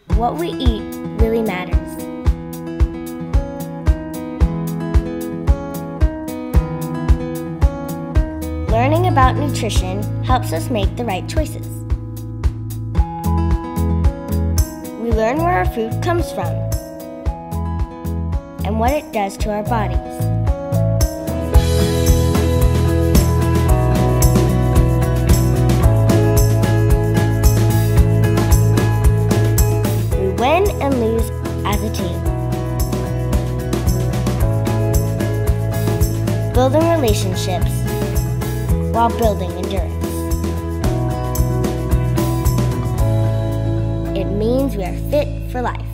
what we eat really matters. Learning about nutrition helps us make the right choices. We learn where our food comes from and what it does to our bodies. We win and lose as a team. Building relationships while building endurance. It means we are fit for life.